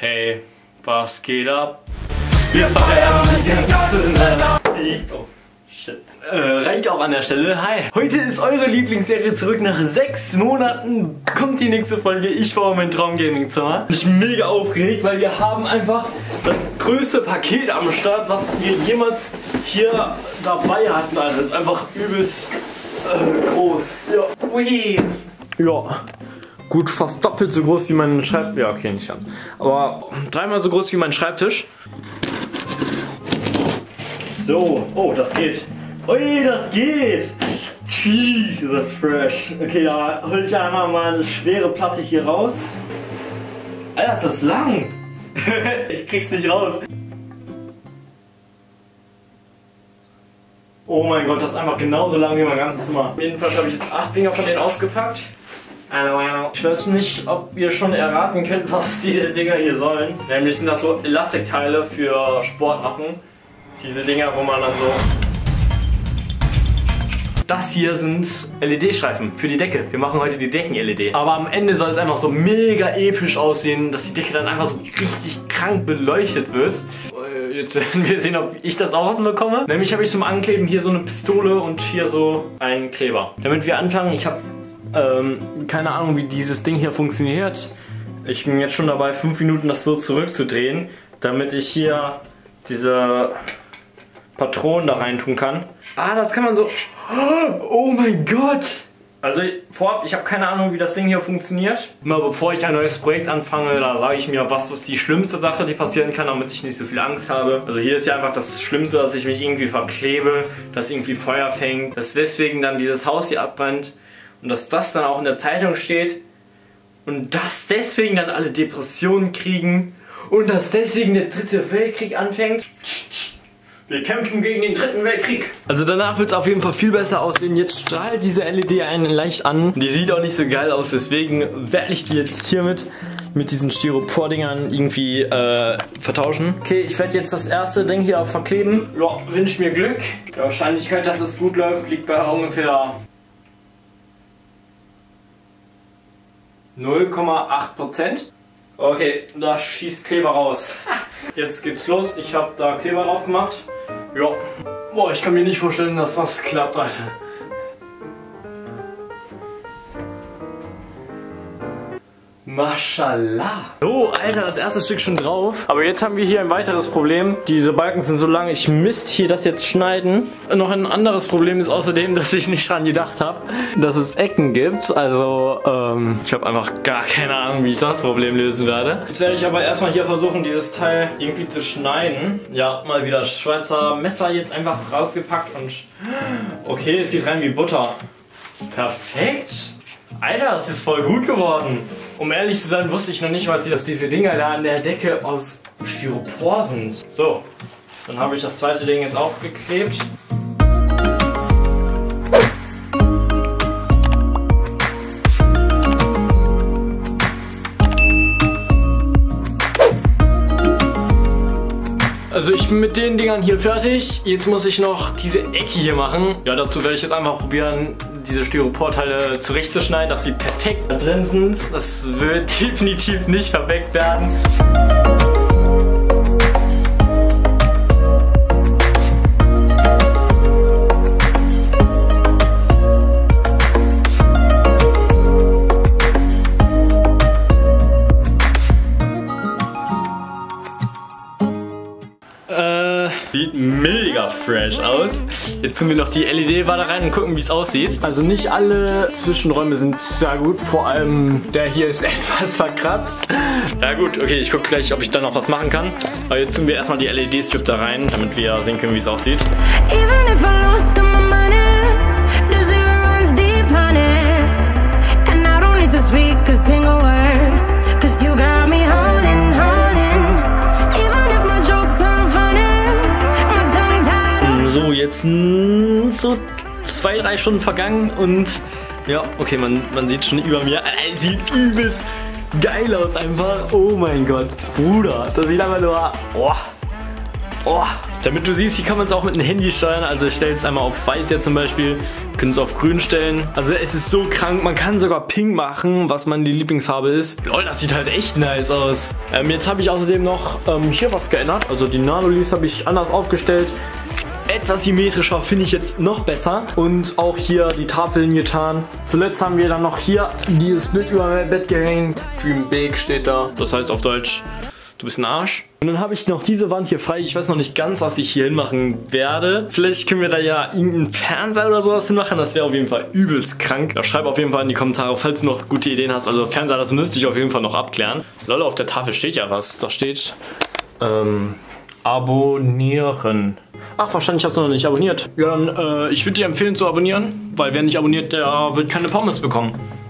Hey, was geht ab? Wir feiern die ganze Nacht. Oh, shit. Reicht auch an der Stelle. Hi. Heute ist eure Lieblingsserie zurück. Nach 6 Monaten kommt die nächste Folge. Ich war in mein Traumgaming-Zimmer. Ich bin mega aufgeregt, weil wir haben einfach das größte Paket am Start, was wir jemals hier dabei hatten. Also das ist einfach übelst groß. Ja. Ui. Ja. Gut, fast doppelt so groß wie mein Schreibtisch. Ja, okay, nicht ganz. Aber 3-mal so groß wie mein Schreibtisch. So, oh, das geht. Ui, das geht. Jeez, das ist fresh. Okay, da hol ich einmal mal eine schwere Platte hier raus. Alter, ist das lang. Ich krieg's nicht raus. Oh mein Gott, das ist einfach genauso lang wie mein ganzes Zimmer. Auf jeden Fall habe ich 8 Dinger von denen ausgepackt. Ich weiß nicht, ob ihr schon erraten könnt, was diese Dinger hier sollen. Nämlich sind das so Elastikteile für Sport machen. Diese Dinger, wo man dann so... Das hier sind LED-Streifen für die Decke. Wir machen heute die Decken-LED. Aber am Ende soll es einfach so mega episch aussehen, dass die Decke dann einfach so richtig krank beleuchtet wird. Jetzt werden wir sehen, ob ich das auch bekomme. Nämlich habe ich zum Ankleben hier so eine Pistole und hier so einen Kleber. Damit wir anfangen, ich habe keine Ahnung, wie dieses Ding hier funktioniert. Ich bin jetzt schon dabei, 5 Minuten das so zurückzudrehen, damit ich hier diese Patronen da rein tun kann. Ah, das kann man so... Oh mein Gott! Also vorab, ich habe keine Ahnung, wie das Ding hier funktioniert. Immer bevor ich ein neues Projekt anfange, da sage ich mir, was ist die schlimmste Sache, die passieren kann, damit ich nicht so viel Angst habe. Also hier ist ja einfach das Schlimmste, dass ich mich irgendwie verklebe, dass irgendwie Feuer fängt, dass deswegen dann dieses Haus hier abbrennt. Und dass das dann auch in der Zeitung steht und dass deswegen dann alle Depressionen kriegen und dass deswegen der 3. Weltkrieg anfängt. Wir kämpfen gegen den 3. Weltkrieg. Also danach wird es auf jeden Fall viel besser aussehen. Jetzt strahlt diese LED einen leicht an. Die sieht auch nicht so geil aus, deswegen werde ich die jetzt hiermit mit diesen Styropor-Dingern irgendwie vertauschen. Okay, ich werde jetzt das erste Ding hier verkleben. Ja, wünsche mir Glück. Die Wahrscheinlichkeit, dass es gut läuft, liegt bei ungefähr 0,8%. Okay, da schießt Kleber raus. Jetzt geht's los. Ich habe da Kleber drauf gemacht. Ja. Boah, ich kann mir nicht vorstellen, dass das klappt, Alter. Mashallah. So, Alter, das erste Stück schon drauf. Aber jetzt haben wir hier ein weiteres Problem. Diese Balken sind so lang, ich müsste hier das jetzt schneiden. Noch ein anderes Problem ist außerdem, dass ich nicht dran gedacht habe, dass es Ecken gibt. Also, ich habe einfach gar keine Ahnung, wie ich das Problem lösen werde. Jetzt werde ich aber erstmal hier versuchen, dieses Teil irgendwie zu schneiden. Ja, mal wieder Schweizer Messer jetzt einfach rausgepackt und... Okay, es geht rein wie Butter. Perfekt. Alter, das ist voll gut geworden. Um ehrlich zu sein, wusste ich noch nicht mal, dass diese Dinger da an der Decke aus Styropor sind. So, dann habe ich das zweite Ding jetzt auch geklebt. Also ich bin mit den Dingern hier fertig. Jetzt muss ich noch diese Ecke hier machen. Ja, dazu werde ich jetzt einfach probieren, diese Styroporteile zurechtzuschneiden, dass sie perfekt da drin sind. Das wird definitiv nicht perfekt werden. Sieht mega fresh aus. Jetzt tun wir noch die LED-Ware rein und gucken, wie es aussieht. Also nicht alle Zwischenräume sind sehr gut. Vor allem der hier ist etwas verkratzt. Ja gut, okay, ich gucke gleich, ob ich da noch was machen kann. Aber jetzt tun wir erstmal die LED-Strip da rein, damit wir sehen können, wie es aussieht. So, jetzt sind so 2-3 Stunden vergangen und ja, okay, man sieht schon über mir. Sieht übelst geil aus einfach. Oh mein Gott. Bruder, das sieht einfach nur... Oh, Damit du siehst, hier kann man es auch mit dem Handy steuern. Also ich stelle es einmal auf weiß jetzt zum Beispiel. Können es auf grün stellen. Also es ist so krank. Man kann sogar pink machen, was meine Lieblingsfarbe ist. Lol, das sieht halt echt nice aus. Jetzt habe ich außerdem noch hier was geändert. Also die Nano-Leaves habe ich anders aufgestellt. Etwas symmetrischer, finde ich jetzt noch besser. Und auch hier die Tafeln getan. Zuletzt haben wir dann noch hier dieses Bild über mein Bett gehängt. Dream Big steht da. Das heißt auf Deutsch, du bist ein Arsch. Und dann habe ich noch diese Wand hier frei. Ich weiß noch nicht ganz, was ich hier hinmachen werde. Vielleicht können wir da ja irgendeinen Fernseher oder sowas hinmachen. Das wäre auf jeden Fall übelst krank. Ja, schreib auf jeden Fall in die Kommentare, falls du noch gute Ideen hast. Also Fernseher, das müsste ich auf jeden Fall noch abklären. Lol, auf der Tafel steht ja was. Da steht abonnieren. Ach, wahrscheinlich hast du noch nicht abonniert. Ja, dann ich würde dir empfehlen zu abonnieren, weil wer nicht abonniert, der wird keine Pommes bekommen.